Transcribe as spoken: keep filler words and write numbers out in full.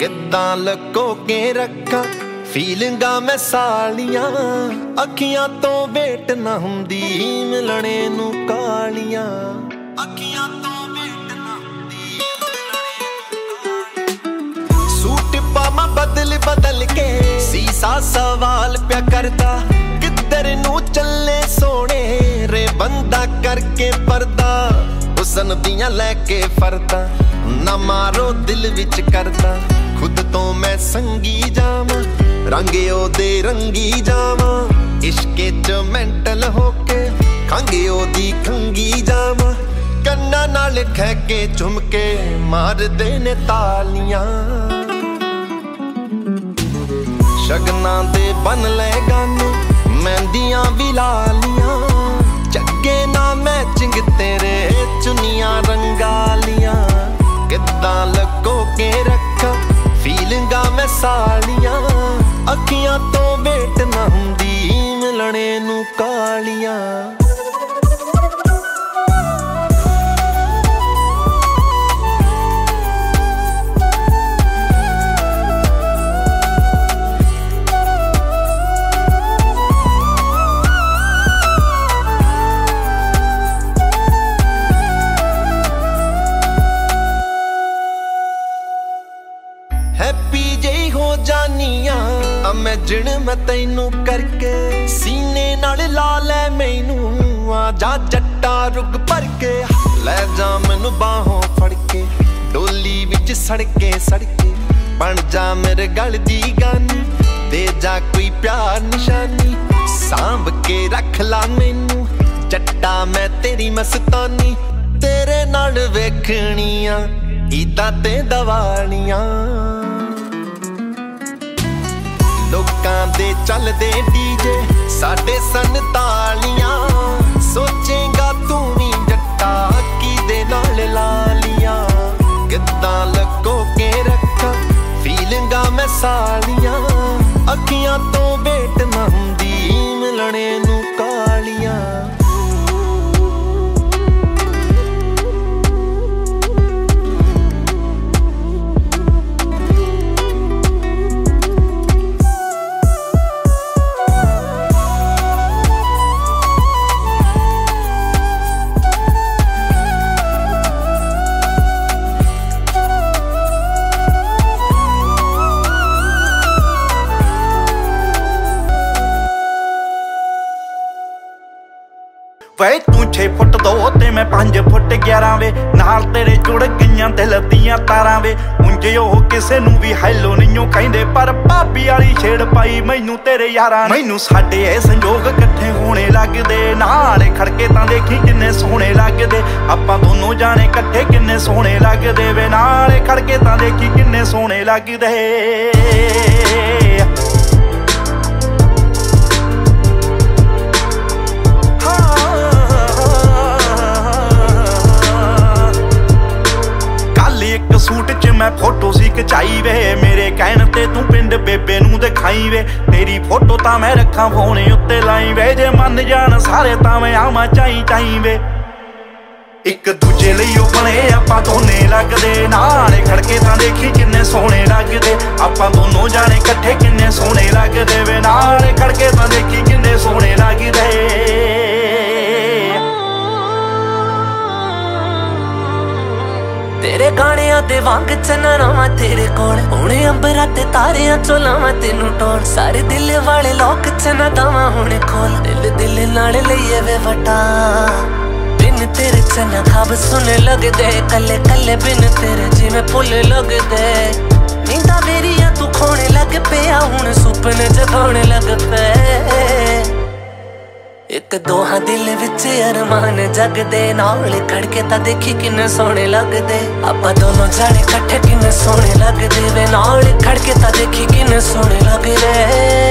किद्दां लको के रखा फीलिंगा मैं सालियां अखियां तो वेट ना हुंदी मिलने नू कालियां अखियां तो वेट ना हुंदी सूट पामा बदल बदल के सीसा सवाल प्या करदा किधर नू चले सोने रे बंदा करके पर्दा हुसन दियां लैके फरदा ना मारो दिल विच करदा खुद तो मैं संगी जावां रंगे ओदे रंगी जावां इश्के च मेंटल होके खंगे ओदी खंगी जावां कन्ना नाल खै के झुमके मार दे ने तालियां शगना दे बन ले गाने मेहंदियां भी लालियां जगे ना मैचिंग तेरे चुनियां रंगालियां किद्दां लगो के रखा फीलिंगा मैं सालियां अखियां तो वेट ना हुंदी मिलने नू कालियां हैप्पी जई हो जानिया इमेजिन मैं तैनू करके सीने नाल ला लै मैनू आ जा जट्टा रुग भर के लै जा मैनू बाहों फड़ के डोली विच सड़के सड़के बन जा मेरे गल दी गानी दे जा कोई प्यार निशानी सांभ के रख ला मैनू जट्टा मैं तेरी मस्तानी तेरे नाल वेखणियां ईदां ते दवालियां लोकां दे चलदे डीजे साडे सन तालियां सोचेगा तू भी जट्टा किदे नाल लालियां किद्दां लगो के रखा फीलिंगा मैं सालियां अखियां तो वेट ना हुंदी मिलने नू कालियां वे तू छे फुट दो ते मैं पांच फुट ग्यारह वे नाल तेरे जुड़ गईयां दिल दियां तारां वे उंजे ओ किसे नू भी हैलो नहीं कहिंदे पर भाभी वाली छेड़ पाई मैनू तेरे यारां मैनू साडे ए संजोग इकट्ठे होने लगदे नाल खड़के तां देखी किन्ने सोहणे लगदे आपां दोनों जाने इकट्ठे किन्ने सोहणे लगदे वे नाल खड़के तां देखी किन्ने सोहणे लगदे सूट च मैं फोटो सी खचाई वे मेरे कहन ते तू पिंड बेबे नू दिखाई वे तेरी फोटो तां मैं रखा फोन उत्ते लाई वे जे मन जान सारे तां मैं आवां चाई चाई वे एक दूजे लई ओ बने आपां दोने लगदे नाल खड़के तां देखी किन्ने सोहणे लगदे आपां दोनों जाने इकट्ठे किन्ने सोहणे लगदे वे नाल खड़के तां देखी किन्ने सोहणे लगदे तेरे गाणियां दे वांग चनारावां तेरे कोल हुणे अंबरां ते तारियां चो लावां तेनू टोल सारे दिल वाले लोक चना दावां हुणे खोल दिल दिल नाल लईए वे वटा बिन तेरे चना खाब सुने लगदे कल्ले कल्ले बिन तेरे जिवें फुल लगदे नींदा मेरियां तू खोणे लग पिया हुण सुपने जगाउणे लग पे एक दोहा दिल विच अरमान जगदे नाल खड़के तां देखी किन्ने सोहणे लगदे आपां दोनों जाने इकट्ठे किन्ने सोहणे लगदे वे नाल खड़के तां देखी किन्ने सोहणे लगदे।